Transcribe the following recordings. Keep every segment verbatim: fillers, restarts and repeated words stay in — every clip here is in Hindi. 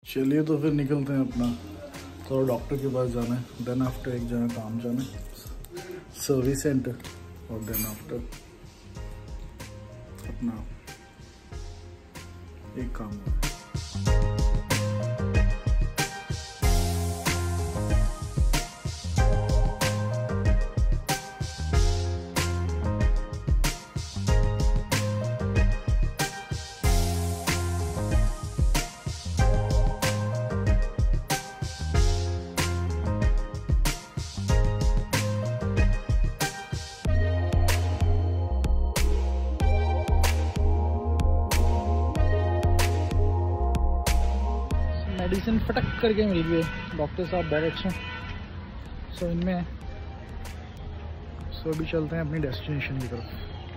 चलिए तो फिर निकलते हैं अपना, थोड़ा डॉक्टर के पास जाना है, देन आफ्टर एक जगह काम जाना है, सर्विस सेंटर, और देन आफ्टर अपना एक काम है। मेडिसिन फटक करके मिल गई, डॉक्टर साहब बहुत अच्छे। सो इनमें सो अभी चलते हैं अपनी डेस्टिनेशन की तरफ।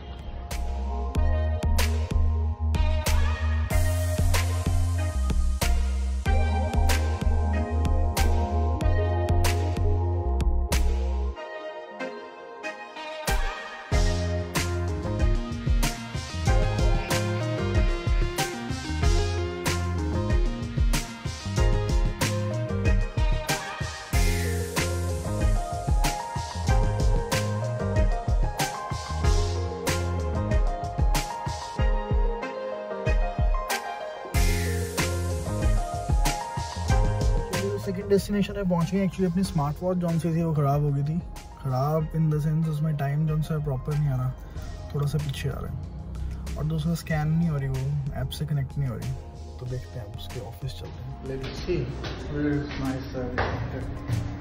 सेकंड डेस्टिनेशन पे पहुंच गए। एक्चुअली अपनी स्मार्ट वॉच जौन सी थी वो ख़राब हो गई थी, ख़राब इन द सेंस उसमें टाइम जौन सा प्रॉपर नहीं आ रहा, थोड़ा सा पीछे आ रहा है, और दूसरा स्कैन नहीं हो रही, वो ऐप से कनेक्ट नहीं हो रही। तो देखते हैं उसके ऑफिस चलते हैं। Let's see where is my service centre.